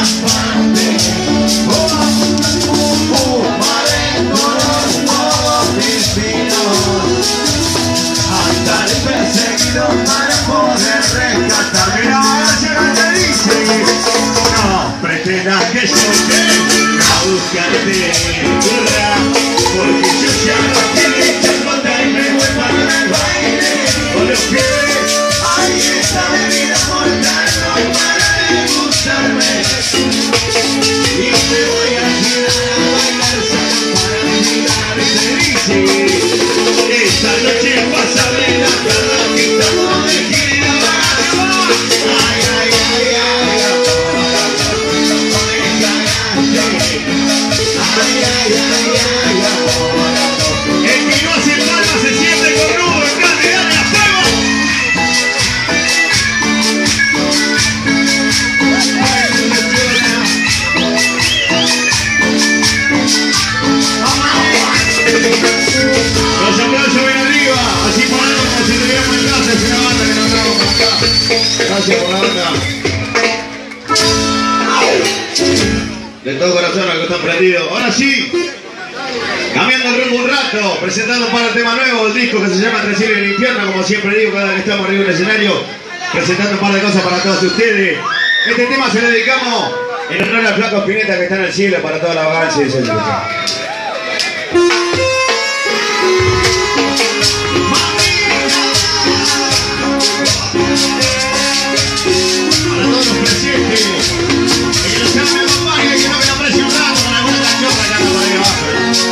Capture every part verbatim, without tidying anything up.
Que yo venga a buscarte, porque yo ya no quiero chacota y me voy para el baile. Con los pies, ahí está mi vida mortal, no para de gustarme. Y te voy a ayudar a bailar solo para olvidar ese dice. Esta noche vas a ver la cara que estamos de gira. Ay, ay, ay, ay. Ay, ay, ay, ay, ay. El que no hace palmas se siente cornudo, en carne, dale a fuego. Los aplausos ven arriba, así ponemos como si tuviéramos en casa, es una banda que nos traemos por acá. Gracias por la banda. De todo corazón a los que están prendidos. Ahora sí, cambiando el rumbo un rato, presentando para el tema nuevo, el disco que se llama Entre el cielo y el infierno, como siempre digo cada vez que estamos arriba en el escenario, presentando un par de cosas para todos ustedes. Este tema se lo dedicamos en honor al flaco Spinetta que está en el cielo para toda la vagancia y el para todos los presentes. Que no se me acompañe, que no me lo aprecie un rato con alguna canción que anda por ahí abajo.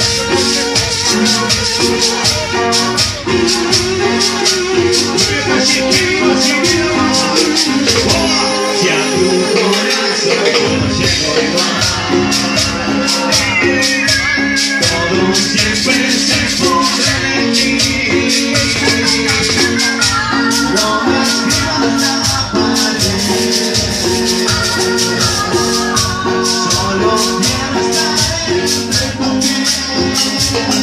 Si a tu corazón no llego igual, todo siempre se pudre en ti. No me escribas la pared. Solo quiero estar entre tu piel.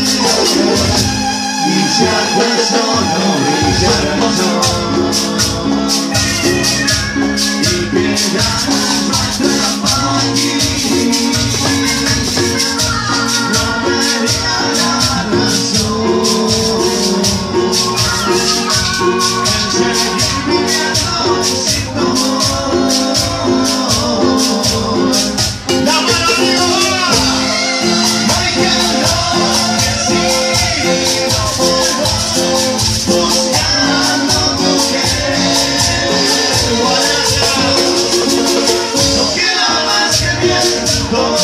Y si acaso no brillara el sol y quedara atrapado aquí, no me daría la razón en seguir viviendo sin tu amor. La mano arriba, voy que enloquecido buscando tu querer. No queda más que viento,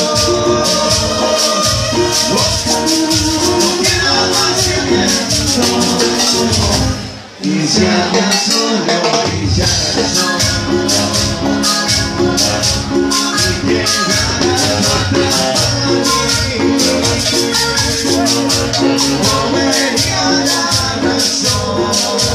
no queda más que viento. Y si acaso no brillara el sol y quedara atrapado aquí, no me daría la razón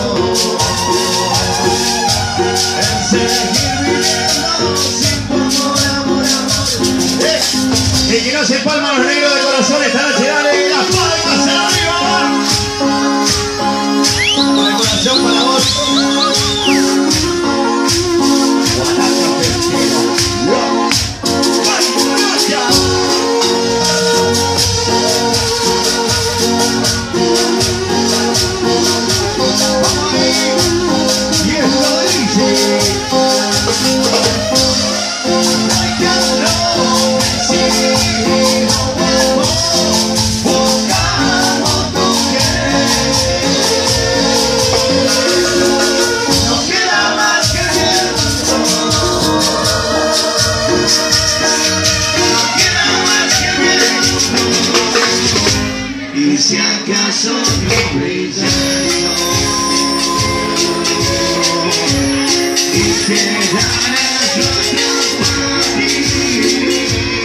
en seguir viviendo sin tu amor, amor, amor. Eh, el que no se palma los negros de corazón esta noche, dale las palmas arriba. Con el corazón para vos. Y si acaso no brilla el sol y quedara atrapado aquí,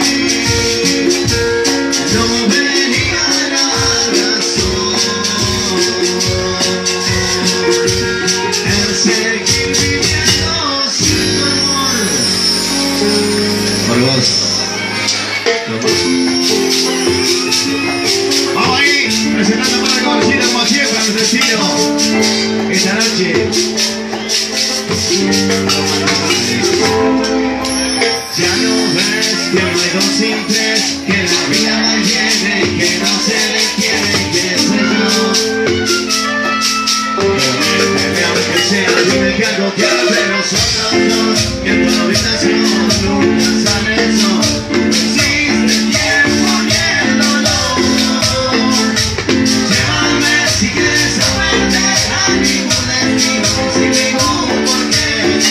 no vería la razón en seguir viviendo sin tu amor. Por vos. Vamos ahí, presentando para la cabecita como siempre a nuestro estilo. Esta noche ya no dos sin tres, que la vida no viene, que no se le quiere, que sé yo. Prométeme aunque sea, dime que algo que hace nosotros dos, que en tu habitación nunca sale el sol. No existe tiempo ni el dolor. Llévame si quieres saber a ningún destino, sin ningún porqué.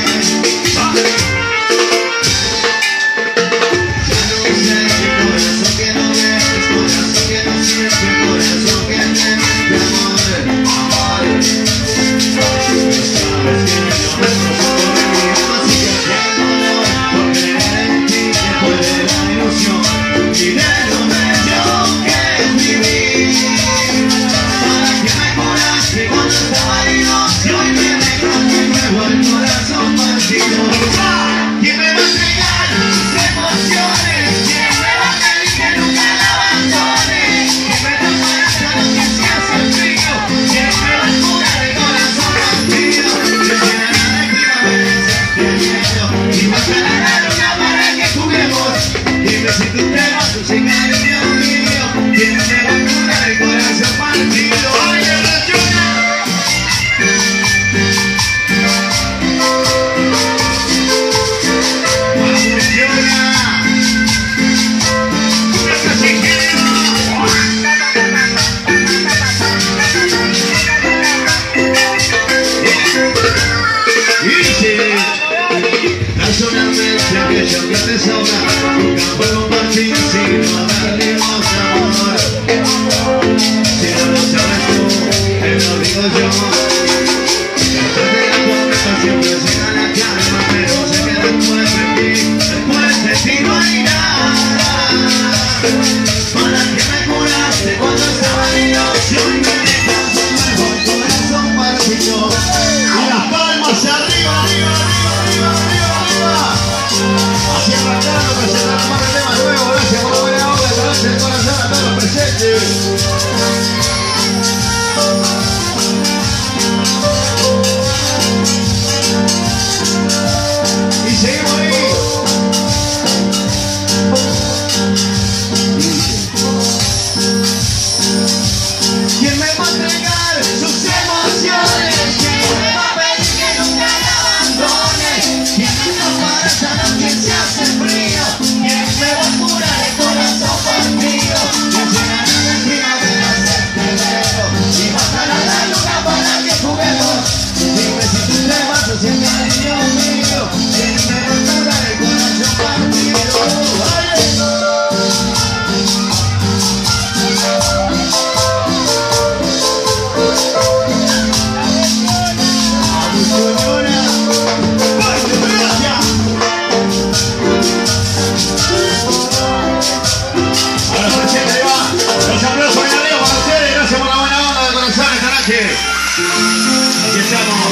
Aquello que te sobra, nunca puedo partir sino darle más amor. Si no lo sabes tú, te lo digo yo. Después de la tormenta siempre llega la calma, pero sé que después de ti, después de ti no hay nada. ¿Para qué me curaste cuando estaba herido? Si hoy me dejas un mejor corazón partido. A las palmas arriba, arriba, arriba, arriba, arriba. Así arrancando, presentando más el tema nuevo. Gracias por la buena obra, esta noche el corazón a todos los presentes. Y seguimos ahí. ¿Quién me va a entregar sus emociones? ¿Quién me va a pedir que nunca la abandone? ¿Quién me va a parar esta noche se hace frío? ¿Quién me va a curar el corazón partido? ¿Quién se gana de encima de hacer febrero? Y bajar a la luna para que juguemos. Dime si tú te vas a ser cariño mío. ¿Quién me va a curar el corazón partido? Aquí estamos.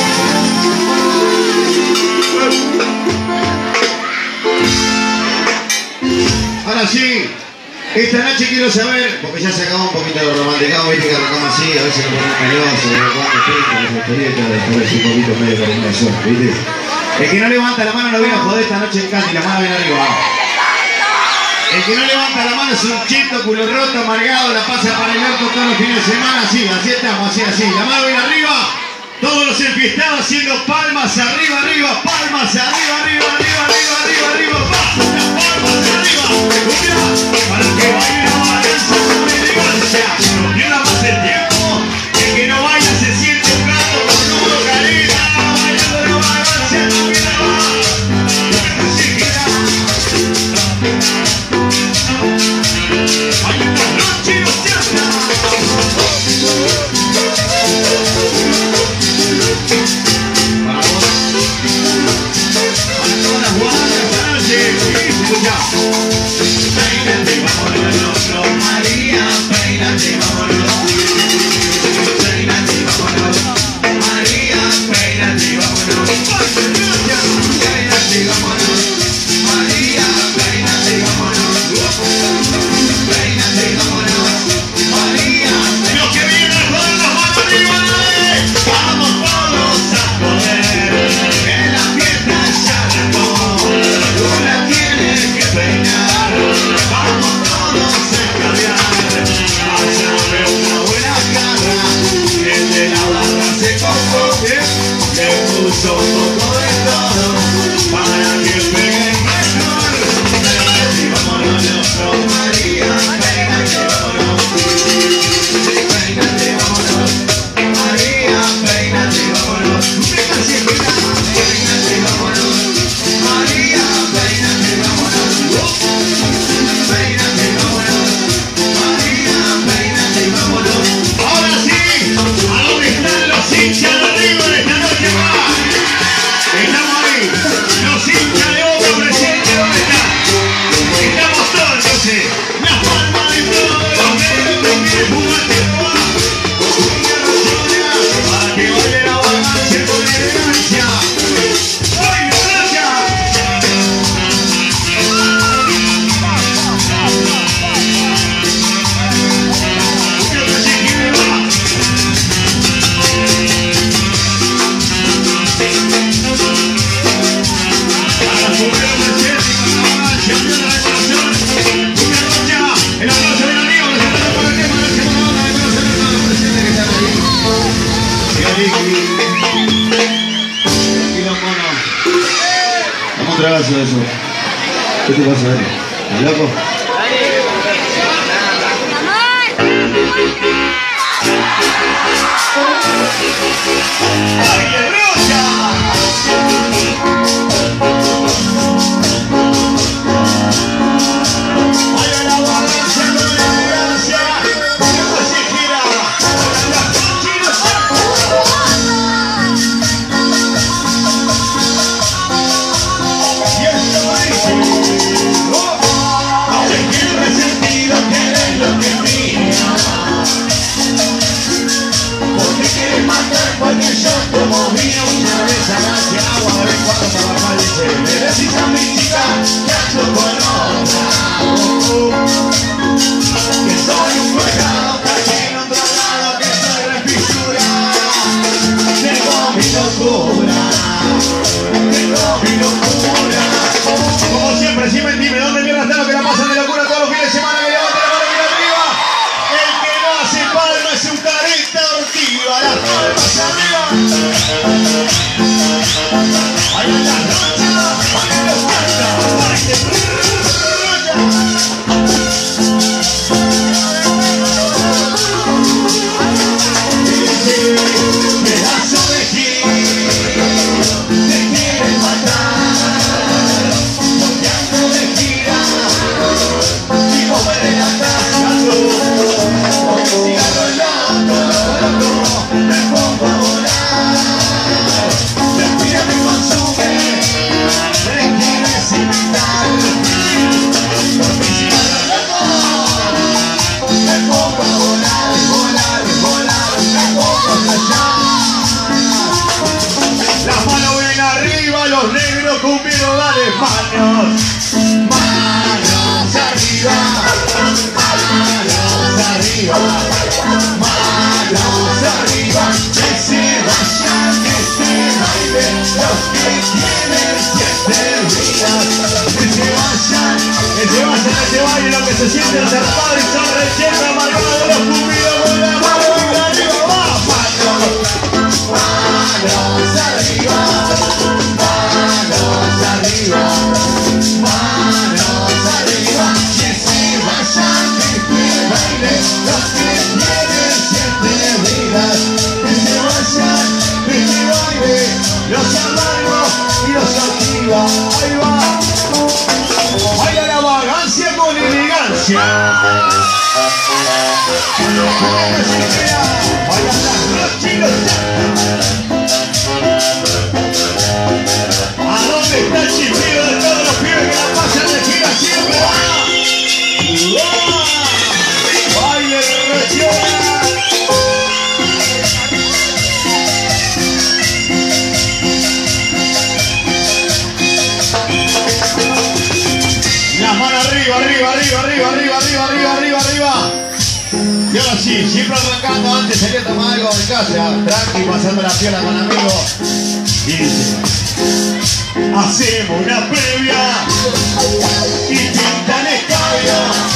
Ahora sí, esta noche quiero saber, porque ya se acabó un poquito de lo romanticado, viste que arrancamos así, a veces nos ponemos melosos, de cuando pinta, las historietas, después un poquito medio con una sola, ¿viste? El que no levanta la mano no viene a joder esta noche en casa y la mano viene arriba. El que no levanta la mano es un chito, culo roto, amargado, la pasa para el orto todos los fines de semana, así, así estamos, así, así. La mano viene arriba, todos los enfiestados haciendo palmas arriba, arriba, palmas arriba, arriba, arriba, arriba, arriba, arriba, palmas, palmas arriba. Escucha, para que baile no balanza con elegancia, no pierda más el tiempo, el que no baila se siente un gato con nudo careta, bailando no balanza, no queda más, no se queda. Hay una noche no se hace. Vamos. Para todas las guardas esta noche. Escucha. Peínate, vámonos, no, María. Peínate, vámonos. Peínate, vámonos. María, peínate, vámonos. Peínate, vámonos. María, peínate, vámonos. Peínate, vámonos. María, los que vienen con las manos arriba, vamos todos a joder, que la fiesta ya arrancó, tú la tienes que pedir. Eso, eso. ¿Qué te pasa, Dani? ¿Estás loco? ¡Ay, qué rocha! ¡Ay, la balanza con la elegancia! ¡Cómo se gira! ¡La cochina porque yo como vino una vez a darse agua de vez en cuando para bajar dice me decís a mi chica que ando con otra que soy un pecado que no drogado que soy refisura tengo mi locura tengo mi locura como siempre si mentime ¿dónde mierda está lo que la pasan de locura todos los fines de semana que levanta la mano bien arriba el que no hace palma es un careta ortiva las palmas arriba ahí en la rocha ahí en los cantos ahí se pedazo de gil te quieren matar porque ando de gira y vos me delatás con el cigarro loco, loco, loco me pongo a volar respira me consume me quieres imitar con mi cigarro loco me pongo a volar, volar, volar me pongo a callar las manos ven arriba los negros cumbieron dale manos manos arriba manos arriba manos arriba que se vayan que se bailen los que tienen siete vidas que se vayan que se vayan que se bailen los que se sienten zarpados y son rechazos amargados los cupidos con la mano en arriba va manos manos arriba manos arriba manos arriba que se vayan que se bailen los que tienen siete vidas que se vayan que se bailen los amargos y los activos ahí va ahí a la vagancia con elegancia ahí a las rochinos ¿a dónde está el chiflido de todos los pibes que la pasan de gira siempre? ¡Baile de rochona! Las manos arriba, arriba, arriba, arriba, arriba, arriba, arriba, arriba, arriba. Y ahora sí, siempre arrancando, antes salía a tomar algo en casa, tranqui, pasando la piola con amigos. Y dice, hacemos una previa y pintan escabio.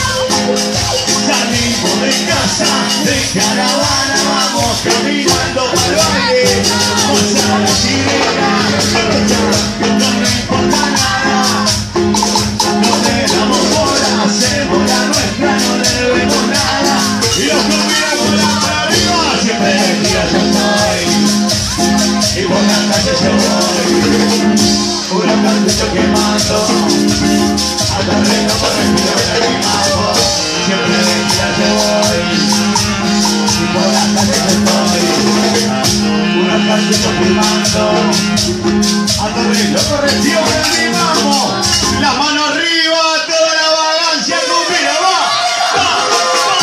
Salimos de casa, de caravana, vamos caminando para el baile. Pasa la sirena, no me importa nada. No le damos bola, hacemos la nuestra, no le debemos nada. Y los que miran con la mano arriba, siempre de gira yo estoy. Y por las calles yo voy, una cartucho quemando, al terreno por respirar en el mambo. Siempre de gira yo voy, y por las calles yo estoy. Una cartucho quemando, al terreno por respirar en el mambo. La mano arriba, toda la vagancia cumbia, va, va, va,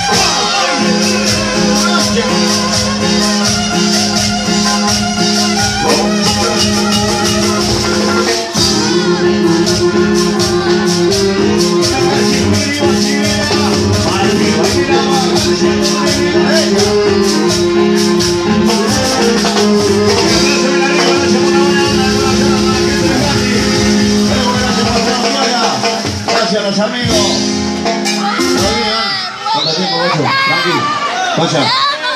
va, los amigos. No digan. ¿Cuánto tiempo, Gocho? Tranquilo. Vaya.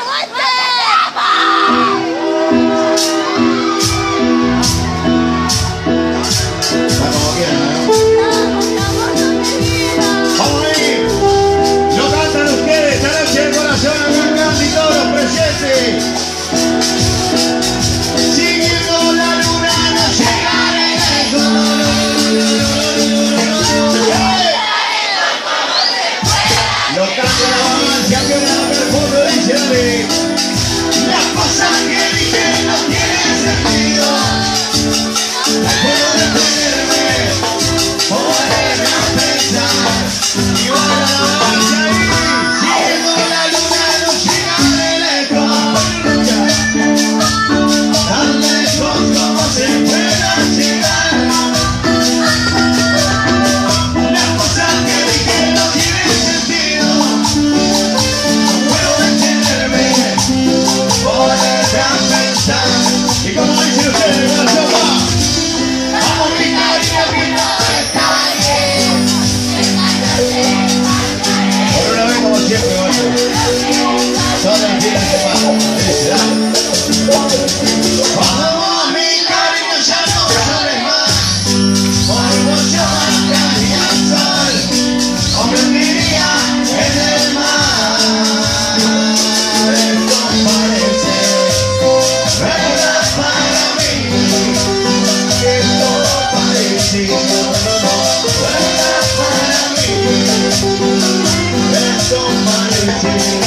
Las cosas que dije no tienen sentido. No puedo detenerme, ponerme a pensar. Y van a la marcha y siguiendo la luna no llega de lejos. Tan lejos como se pueda llegar. Las cosas que dije no tienen sentido. Y como dicen ustedes, con la sopa, vamos a gritar y a gritar está bien. Por una vez como siempre, Gocho. Todas las vidas que pasan, vamos, mi cariño, ya no sabes más. Por vos yo bajaría al sol, o me hundiría en el mar. Esto parece verdad para mí, que todo parece verdad para mí, esto parece.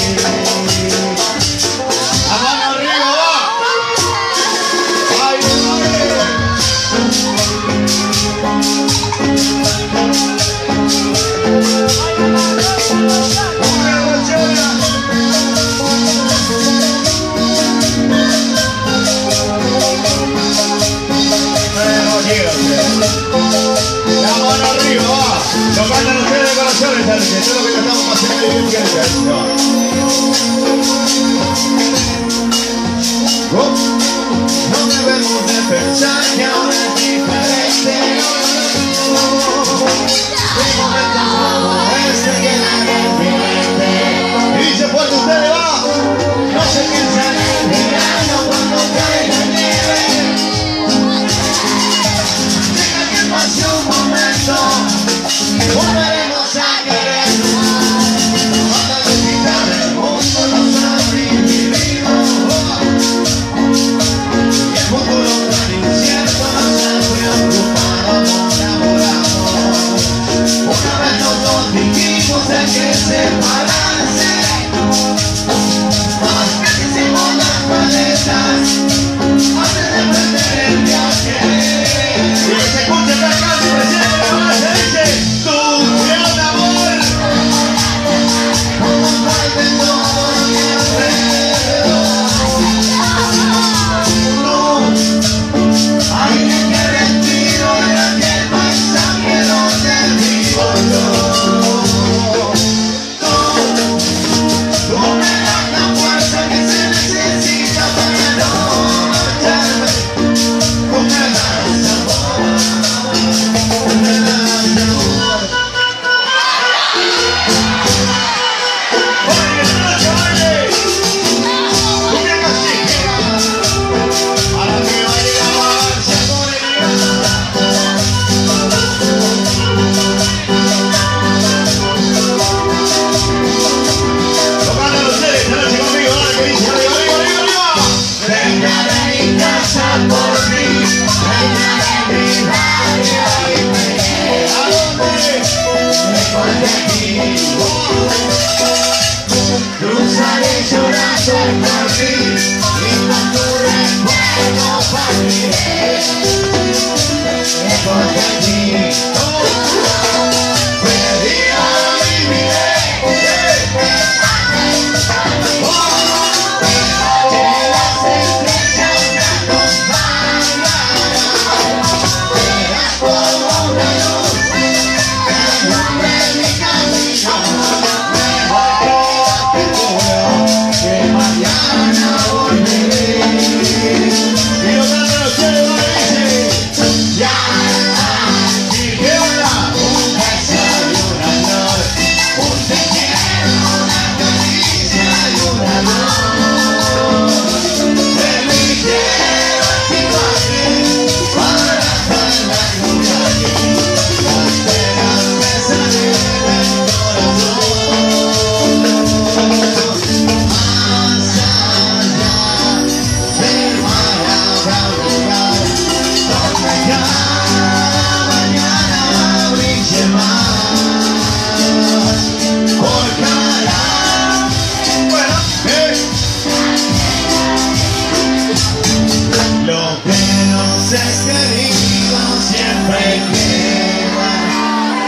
A mano arriba va. Ay, una bochona. La mano arriba, va. Lo cantan ustedes de corazón esta noche. Esto es lo que estamos pasando bien que no debemos de pensar que ahora es diferente. Hay momentos como este que nadie en mi mente. Y dice fuerte ustedes, va. No se piensa en el verano cuando cae la nieve. Hace un momento volveremos a querernos. Cuando la mitad del mundo nos ha dividido y el futuro tan incierto nos ha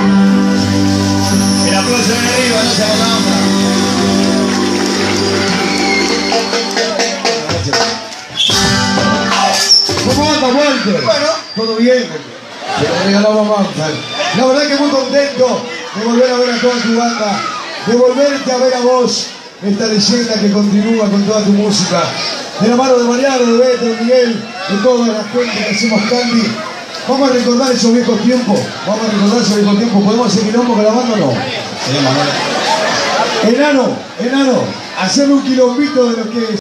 El aplauso de arriba, no se haga nada. ¿Cómo anda, Walter? Bueno, todo bien. Se lo regalamos a Manfred. La verdad que muy contento de volver a ver a toda tu banda, de volverte a ver a vos, esta leyenda que continúa con toda tu música. De la mano de Mariano, de Beto, de Miguel, de toda la gente que hacemos Candy. Vamos a recordar esos viejos tiempos. Vamos a recordar esos viejos tiempos. ¿Podemos hacer quilombo con la banda o no? Sí, Manuel. Enano, enano, hacerme un quilombito de lo que es.